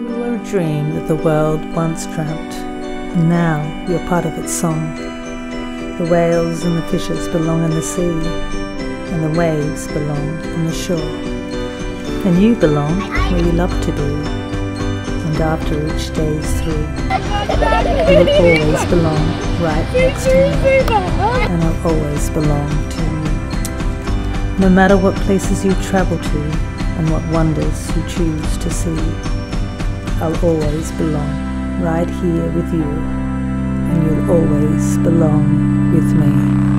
You were a dream that the world once dreamt, and now you're part of its song. The whales and the fishes belong in the sea, and the waves belong on the shore. And you belong where you love to be, and after each day's through, you will always belong right next to me, and I'll always belong to you. No matter what places you travel to, and what wonders you choose to see, I'll always belong right here with you, and you'll always belong with me.